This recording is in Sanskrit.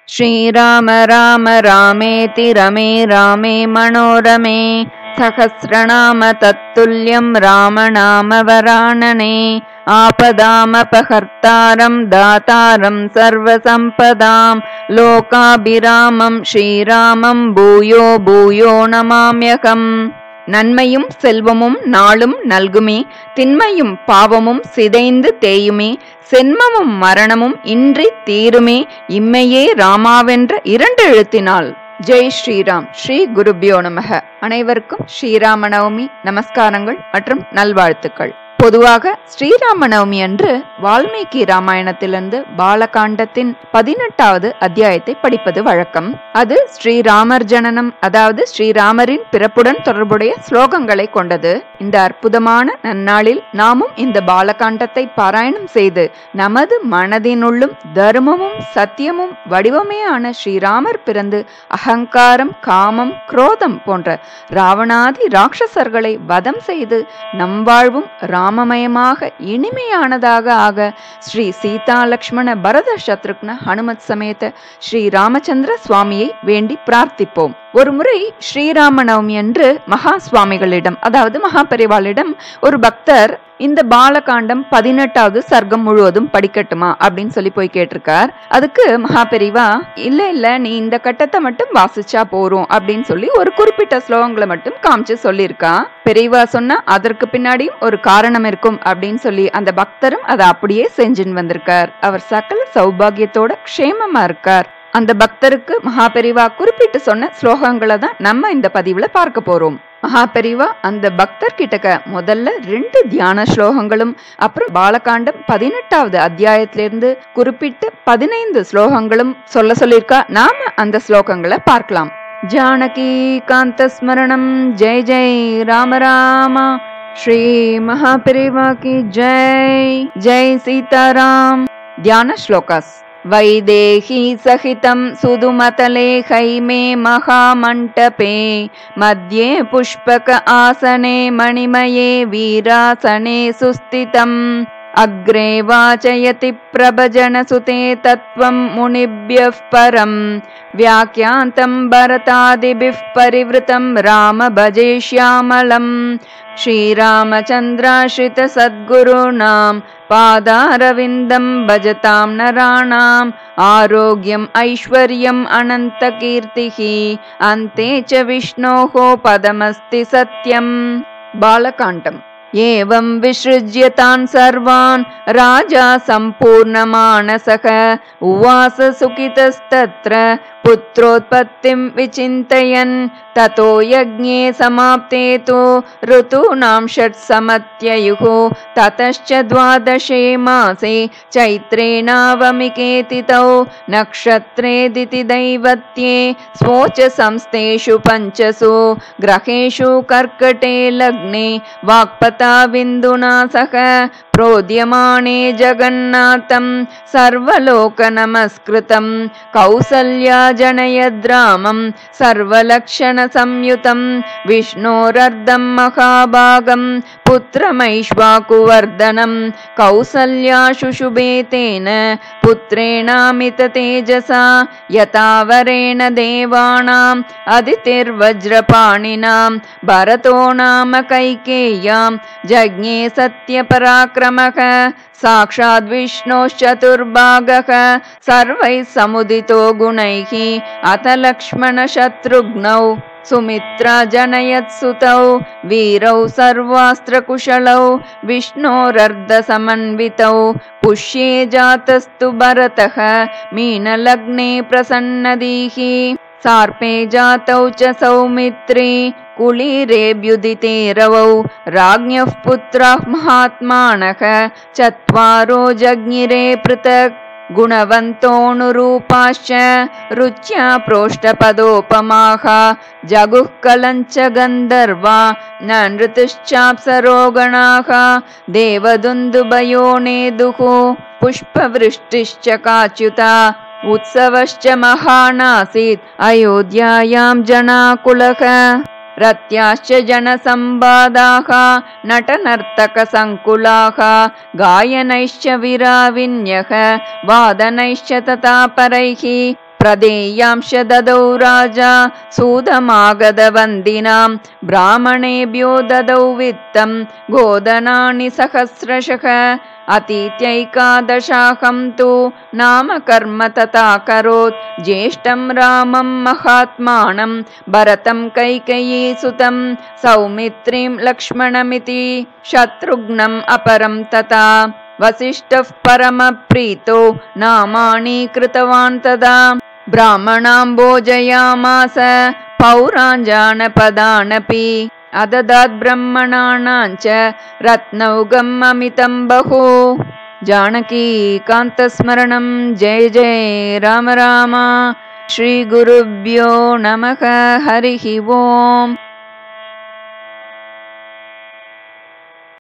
श्रीराम राम रामेति रमे रामे मनोरमे सहस्रनाम तत्तुल्यं रामनाम वरानने आपदामपहर्तारं दातारं सर्वसम्पदां लोकाभिरामं श्रीरामं भूयो भूयो नमाम्यहम्। நன்மையும் செல்வமும் நாளும் நல்குமே, திண்மையும் பாவமும் சிதைந்து தேயுமே, சென்மமும் மரணமும் இன்றி தீருமே, இம்மையே ராமாவென்ற 2 எழுத்தினால். ஜெய் ஸ்ரீராம். ஸ்ரீ குருபியோ நமக. அனைவருக்கும் ஸ்ரீராம நவமி நமஸ்காரங்கள் மற்றும் நல்வாழ்த்துக்கள். பொதுவாக ஸ்ரீராம நவமி அன்று வால்மீகி ராமாயணத்திலிருந்து பாலகாண்டத்தின் 18வது அத்தியாயத்தை படிப்பது வழக்கம். அது ஸ்ரீராமர் ஜனனம், அதாவது ஸ்ரீராமரின் பிறப்புடன் தொடர்புடைய ஸ்லோகங்களை கொண்டது. இந்த அற்புதமான நன்னாளில் நாமும் இந்த பாலகாண்டத்தை பாராயணம் செய்து நமது மனதினுள்ளும் தர்மமும் சத்தியமும் வடிவமே ஆன ஸ்ரீராமர் பிறந்து அகங்காரம், காமம், குரோதம் போன்ற ராவணாதி ராட்சசர்களை வதம் செய்து நம் வாழ்வும் ராமமயமாக இனிமையானதாக ஆக ஸ்ரீ சீதா லக்ஷ்மண பரத சத்ருக்ன ஹனுமத் சமேத ஸ்ரீ ராமச்சந்திர சுவாமியை வேண்டி பிரார்த்திப்போம். ஒரு முறை ஸ்ரீராம நவமி அன்று மகா சுவாமிகளிடம், அதாவது மகாபெரிவாளிடம் ஒரு பக்தர் இந்த பாலகாண்டம் 18வது சர்க்கம் முழுவதும் படிக்கட்டுமா அப்படின்னு சொல்லி போய் கேட்டிருக்கார். அதுக்கு மகாபெரிவா இல்ல நீ இந்த கட்டத்தை மட்டும் வாசிச்சா போறோம் அப்படின்னு சொல்லி ஒரு குறிப்பிட்ட ஸ்லோகங்களை மட்டும் காமிச்சு சொல்லியிருக்கா. பெரியவா சொன்னா அதற்கு பின்னாடியும் ஒரு காரணம் இருக்கும் அப்படின்னு சொல்லி அந்த பக்தரும் அதை அப்படியே செஞ்சுன்னு வந்திருக்கார். அவர் சகல சௌபாகியத்தோட க்ஷேமமா இருக்கார். அந்த பக்தருக்கு மகாபெரிவா குறிப்பிட்டு சொன்ன ஸ்லோகங்களை தான் நம்ம இந்த பதிவுல பார்க்க போறோம். மகாபெரிவா அந்த பக்தர் கிட்டக்க முதல்ல 2 தியான ஸ்லோகங்களும் அப்புறம் பாலகாண்டம் 18வது அத்தியாயத்திலிருந்து குறிப்பிட்டு 15 ஸ்லோகங்களும் சொல்லியிருக்கா. நாம அந்த ஸ்லோகங்களை பார்க்கலாம். ஜானகி காந்த ஸ்மரணம். ஜெய் ஜெய் ராம ராமா. ஸ்ரீ மகாபெரிவா கி ஜெய். ஜெய் சீதாராம். தியான ஸ்லோகாஸ். वैदेही सहितं सुदुमतले हैमे महामण्टपे मध्ये पुष्पक आसने मणिमये वीरासने सुस्थितम् अग्रे वाचयति प्रभजनसुते तत्त्वं मुनिभ्यः परं व्याख्यातं भरतादिभिः परिवृतं राम भजे श्यामलम् श्रीरामचन्द्राश्रित सद्गुरूणां पादारविन्दं भजतां नराणाम् आरोग्यम् ऐश्वर्यम् अनन्तकीर्तिः अन्ते च विष्णोः पदमस्ति सत्यम्. बालकाण्डम्. एवं विसृज्य तान् सर्वान् राजा सम्पूर्णमानसः उवास सुखितस्तत्र पुत्रोत्पत्तिं विचिन्तयन् ततो यज्ञे समाप्ते तु ऋतूनां 6 समत्ययुः ततश्च 12 मासे चैत्रे नवमिके तिथौ नक्षत्रे दितिदैवत्ये स्वोच संस्थेषु 5 ग्रहेषु कर्कटे लग्ने वाक्पता बिन्दुना सह प्रोद्यमाने जगन्नाथं सर्वलोकनमस्कृतं कौसल्या जनयद्रामं सर्वलक्षणसंयुतं विष्णोरर्धं महाभागं पुत्रमैश्वाकुवर्धनं कौसल्या शुशुभे तेन पुत्रेणामिततेजसा यतावरेण देवानाम् अदितिर्वज्रपाणिनां भरतो नाम कैकेय्यां जज्ञे सत्यपराक्रमः साक्षाद् विष्णोश्चतुर्भागः सर्वैः समुदितो गुणैः अथ लक्ष्मणशत्रुघ्नौ सुमित्रा जनयत्सुतौ वीरौ सर्वास्त्रकुशलौ विष्णोरर्धसमन्वितौ पुष्ये जातस्तु भरतः मीनलग्ने प्रसन्नदीः सार्पे जातौ च सौमित्री कुलीरेऽभ्युदिते रवौ राज्ञः पुत्राः महात्मानः 4 जज्ञिरे पृथक् गुणवन्तोऽनुरूपाश्च रुच्या प्रोष्ठपदोपमाः जगुः कलञ्च गन्धर्वा न नृतश्चाप्सरो गणाः देवदुन्दुभयो नेदुः पुष्पवृष्टिश्च काच्युता उत्सवश्च महानासीत् अयोध्यायां जनाकुलः रत्याश्च जनसंवादाः नटनर्तकसङ्कुलाः गायनैश्च विराविन्यः वादनैश्च तथा परैः प्रदेयांश ददौ राजा सूदमागधवन्दिनां ब्राह्मणेभ्यो ददौ वित्तं गोदनानि सहस्रशः अतीत्यैकादशाहं तु नाम कर्म तथा करोत् ज्येष्ठं रामं महात्मानं भरतं कैकेयीसुतं सौमित्रीं लक्ष्मणमिति शत्रुघ्नम् अपरं तथा वसिष्ठः परमप्रीतो नामानि कृतवान् तदा ब्राह्मणां भोजयामास पौराञ्जानपदानपि अददात् ब्रह्मणानां च रत्नौघम् अमितं बहु। जानकी कान्तस्मरणं जय जय राम राम। श्री गुरुभ्यो नमः। हरिः ओम्।